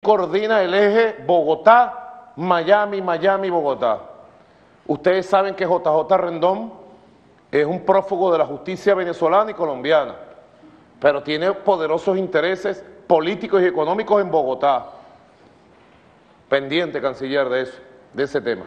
coordina el eje Bogotá, Miami, Miami, Bogotá. Ustedes saben que JJ Rendón es un prófugo de la justicia venezolana y colombiana, pero tiene poderosos intereses políticos y económicos en Bogotá. Pendiente, canciller, de eso, de ese tema.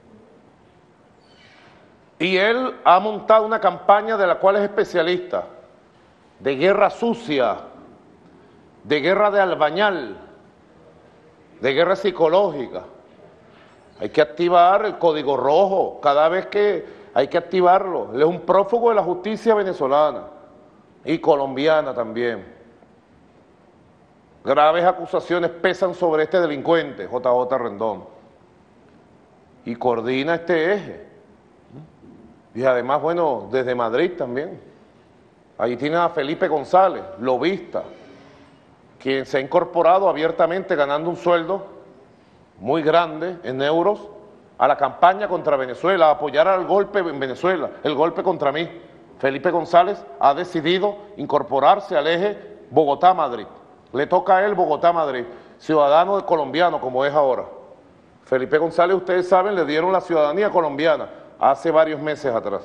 Y él ha montado una campaña de la cual es especialista, de guerra sucia, de guerra de albañal, de guerra psicológica. Hay que activar el código rojo, cada vez que hay que activarlo. Él es un prófugo de la justicia venezolana y colombiana también. Graves acusaciones pesan sobre este delincuente, JJ Rendón, y coordina este eje. Y además, bueno, desde Madrid también. Ahí tienen a Felipe González, lobista, quien se ha incorporado abiertamente ganando un sueldo muy grande en euros a la campaña contra Venezuela, a apoyar al golpe en Venezuela, el golpe contra mí. Felipe González ha decidido incorporarse al eje Bogotá-Madrid. Le toca a él Bogotá-Madrid, ciudadano colombiano como es ahora. Felipe González, ustedes saben, le dieron la ciudadanía colombiana hace varios meses atrás.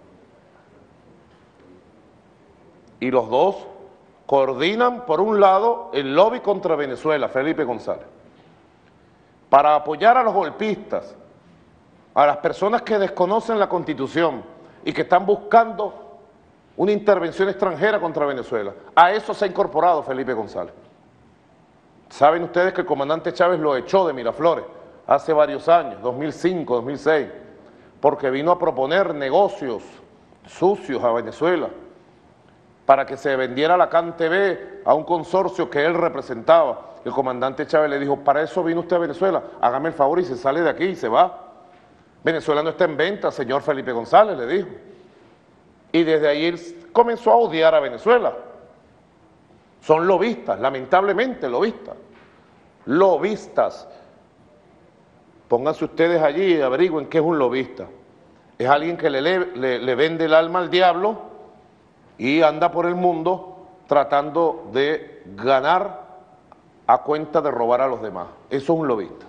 Y los dos coordinan, por un lado, el lobby contra Venezuela, Felipe González, para apoyar a los golpistas, a las personas que desconocen la Constitución y que están buscando una intervención extranjera contra Venezuela. A eso se ha incorporado Felipe González. Saben ustedes que el comandante Chávez lo echó de Miraflores hace varios años, 2005, 2006, porque vino a proponer negocios sucios a Venezuela para que se vendiera la CanTV a un consorcio que él representaba. El comandante Chávez le dijo, para eso vino usted a Venezuela, hágame el favor y se sale de aquí y se va. Venezuela no está en venta, señor Felipe González, le dijo. Y desde ahí él comenzó a odiar a Venezuela. Son lobistas, lamentablemente lobistas. Lobistas. Pónganse ustedes allí y averigüen qué es un lobista. Es alguien que le vende el alma al diablo y anda por el mundo tratando de ganar a cuenta de robar a los demás. Eso es un lobista.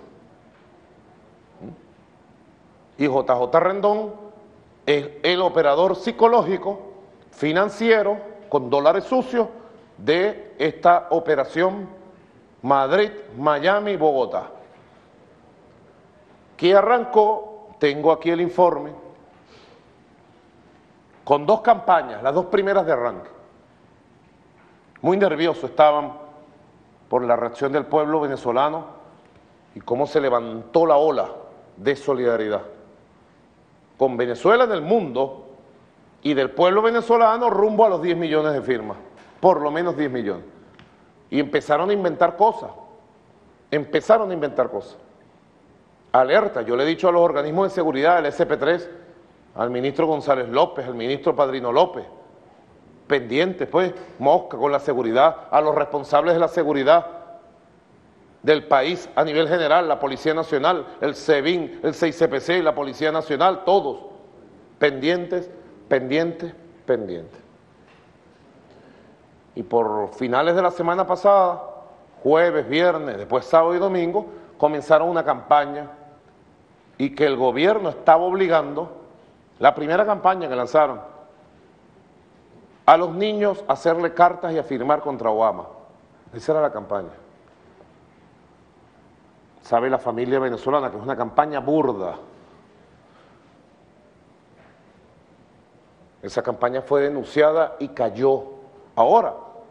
Y JJ Rendón es el operador psicológico, financiero, con dólares sucios, de esta operación Madrid, Miami, Bogotá, que arrancó, tengo aquí el informe, con dos campañas, las dos primeras de arranque. Muy nerviosos estaban por la reacción del pueblo venezolano y cómo se levantó la ola de solidaridad con Venezuela en el mundo y del pueblo venezolano rumbo a los 10 millones de firmas, por lo menos 10 millones. Y empezaron a inventar cosas, Alerta, yo le he dicho a los organismos de seguridad, el SP3, al ministro González López, al ministro Padrino López, pendientes pues, mosca con la seguridad, a los responsables de la seguridad del país a nivel general, la Policía Nacional, el SEBIN, el 6CPC, la Policía Nacional, todos pendientes. Y por finales de la semana pasada, jueves, viernes, después sábado y domingo, comenzaron una campaña y que el gobierno estaba obligando, la primera campaña que lanzaron, a los niños a hacerle cartas y a firmar contra Obama. Esa era la campaña. Sabe la familia venezolana que es una campaña burda. Esa campaña fue denunciada y cayó. Ahora,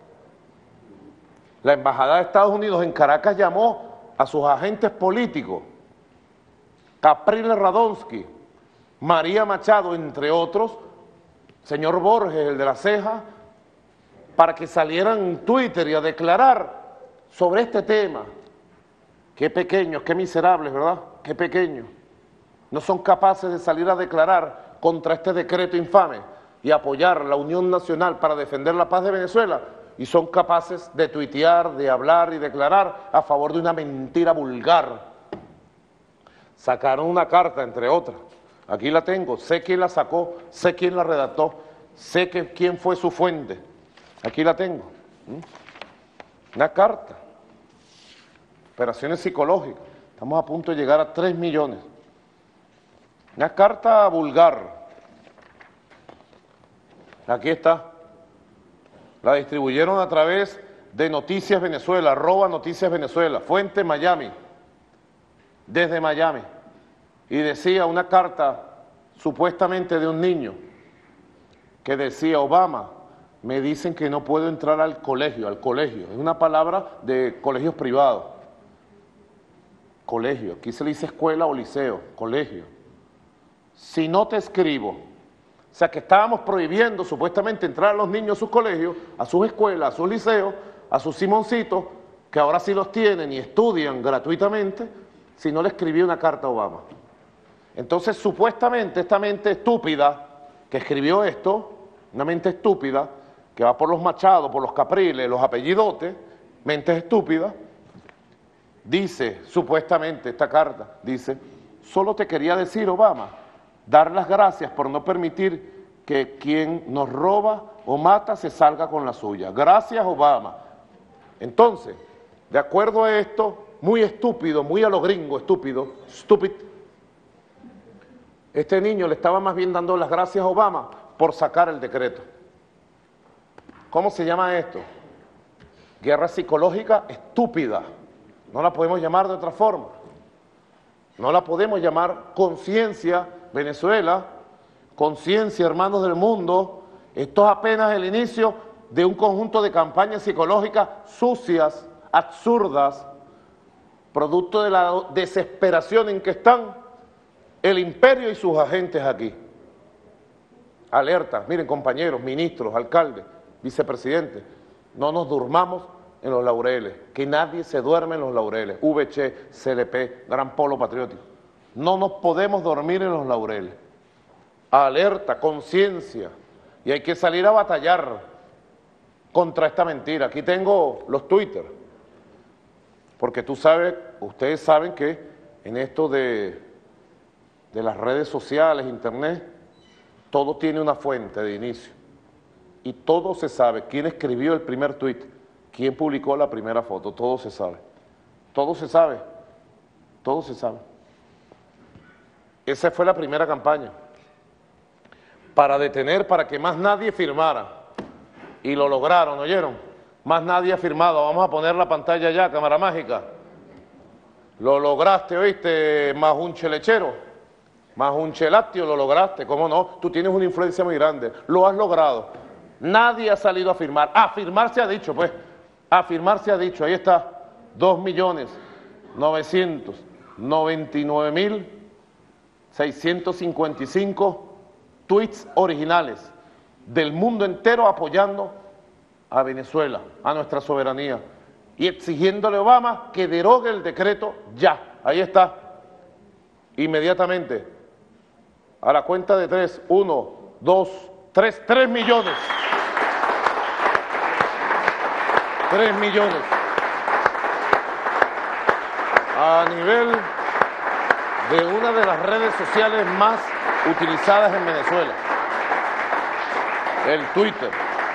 la Embajada de Estados Unidos en Caracas llamó a sus agentes políticos, Capriles Radonsky, María Machado, entre otros, señor Borges, el de la ceja, para que salieran en Twitter y a declarar sobre este tema. Qué pequeños, qué miserables, ¿verdad? Qué pequeños. No son capaces de salir a declarar contra este decreto infame y apoyar la Unión Nacional para defender la paz de Venezuela, y son capaces de tuitear, de hablar y declarar a favor de una mentira vulgar. Sacaron una carta, entre otras. Aquí la tengo, sé quién la sacó, sé quién la redactó, sé quién fue su fuente. Aquí la tengo. Una carta operaciones psicológicas. Estamos a punto de llegar a 3 millones. Una carta vulgar. Aquí está. La distribuyeron a través de Noticias Venezuela, @Noticias Venezuela, fuente Miami, desde Miami. Y decía una carta supuestamente de un niño que decía: Obama, me dicen que no puedo entrar al colegio, es una palabra de colegios privados. Colegio, aquí se le dice escuela o liceo, colegio. Si no te escribo, o sea que estábamos prohibiendo supuestamente entrar a los niños a sus colegios, a sus escuelas, a sus liceos, a sus Simoncitos, que ahora sí los tienen y estudian gratuitamente, si no le escribí una carta a Obama. Entonces supuestamente esta mente estúpida que escribió esto, una mente estúpida, que va por los Machado, por los Capriles, los apellidotes, mentes estúpidas, dice, supuestamente esta carta, dice: solo te quería decir, Obama, dar las gracias por no permitir que quien nos roba o mata se salga con la suya. Gracias, Obama. Entonces, de acuerdo a esto, muy estúpido, muy a lo gringo, estúpido, stupid, este niño le estaba más bien dando las gracias a Obama por sacar el decreto. ¿Cómo se llama esto? Guerra psicológica estúpida. No la podemos llamar de otra forma. No la podemos llamar conciencia Venezuela, conciencia hermanos del mundo. Esto es apenas el inicio de un conjunto de campañas psicológicas sucias, absurdas, producto de la desesperación en que están el imperio y sus agentes aquí. Alerta, miren compañeros, ministros, alcaldes, vicepresidentes, no nos durmamos en los laureles, que nadie se duerme en los laureles, VC, CLP, Gran Polo Patriótico, no nos podemos dormir en los laureles. Alerta, conciencia, y hay que salir a batallar contra esta mentira. Aquí tengo los Twitter, porque tú sabes, ustedes saben que en esto de las redes sociales, internet, todo tiene una fuente de inicio, y todo se sabe, quién escribió el primer tuit, quién publicó la primera foto, todo se sabe, todo se sabe, todo se sabe. Esa fue la primera campaña, para detener, para que más nadie firmara, y lo lograron, ¿oyeron? Más nadie ha firmado. Vamos a poner la pantalla ya, cámara mágica. Lo lograste, ¿oíste? Más un chelechero, más un chelatio, lo lograste, ¿cómo no? Tú tienes una influencia muy grande, lo has logrado. Nadie ha salido a firmar. A firmar se ha dicho, pues, a firmar se ha dicho, ahí está, 2.999.655 tweets originales del mundo entero apoyando a Venezuela, a nuestra soberanía, y exigiéndole a Obama que derogue el decreto ya. Ahí está, inmediatamente, a la cuenta de 3, 1, 2, 3, 3 millones. 3 millones. A nivel de una de las redes sociales más utilizadas en Venezuela, el Twitter.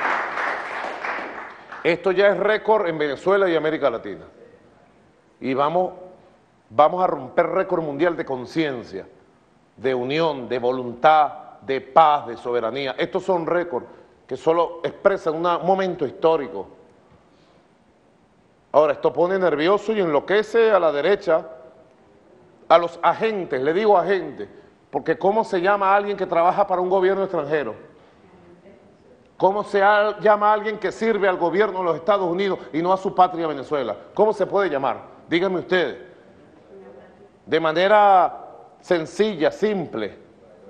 Esto ya es récord en Venezuela y América Latina. Y vamos a romper récord mundial de conciencia, de unión, de voluntad, de paz, de soberanía. Estos son récords que solo expresan un momento histórico. Ahora, esto pone nervioso y enloquece a la derecha, a los agentes, le digo agentes, porque ¿cómo se llama a alguien que trabaja para un gobierno extranjero? ¿Cómo se llama a alguien que sirve al gobierno de los Estados Unidos y no a su patria Venezuela? ¿Cómo se puede llamar? Díganme ustedes. De manera sencilla, simple.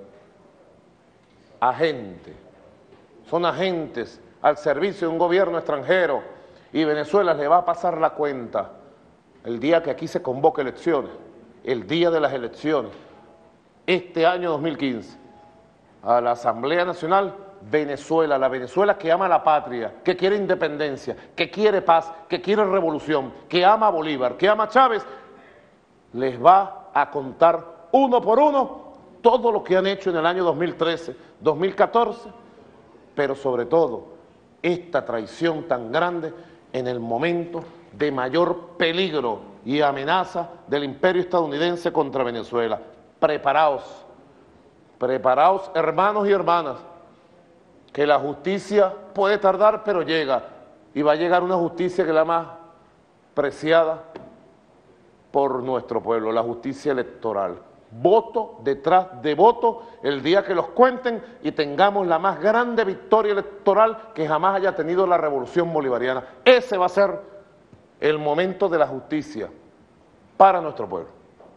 Agente. Son agentes al servicio de un gobierno extranjero, y Venezuela le va a pasar la cuenta el día que aquí se convoque elecciones, el día de las elecciones, este año 2015, a la Asamblea Nacional. Venezuela, la Venezuela que ama la patria, que quiere independencia, que quiere paz, que quiere revolución, que ama a Bolívar, que ama a Chávez, les va a contar uno por uno todo lo que han hecho en el año 2013, 2014, pero sobre todo esta traición tan grande en el momento de mayor peligro y amenaza del imperio estadounidense contra Venezuela. Preparaos, preparaos hermanos y hermanas, que la justicia puede tardar pero llega, y va a llegar una justicia que es la más preciada por nuestro pueblo, la justicia electoral. Voto detrás de voto el día que los cuenten y tengamos la más grande victoria electoral que jamás haya tenido la revolución bolivariana. Ese va a ser el momento de la justicia para nuestro pueblo.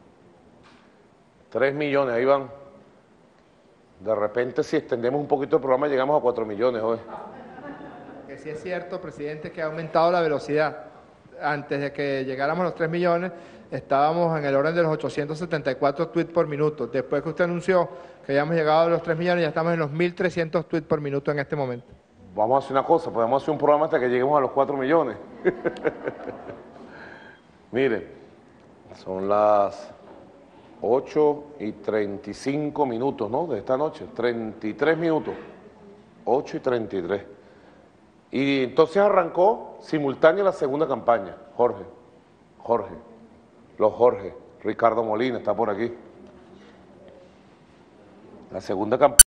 3 millones, ahí van. De repente, si extendemos un poquito el programa, llegamos a 4 millones hoy. Que sí es cierto, presidente, que ha aumentado la velocidad. Antes de que llegáramos a los 3 millones, estábamos en el orden de los 874 tweets por minuto. Después que usted anunció que ya hemos llegado a los 3 millones, ya estamos en los 1.300 tweets por minuto en este momento. Vamos a hacer una cosa, podemos hacer un programa hasta que lleguemos a los 4 millones. Mire, son las 8:35, ¿no? De esta noche, 33 minutos, 8:33. Y entonces arrancó simultánea la segunda campaña. Jorge, Ricardo Molina está por aquí. La segunda campaña.